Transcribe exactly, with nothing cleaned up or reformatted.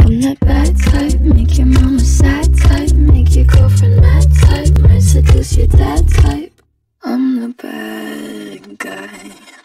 I'm that bad type, make your mama sad type, make your girlfriend mad type, might seduce your dad type. I'm the bad guy.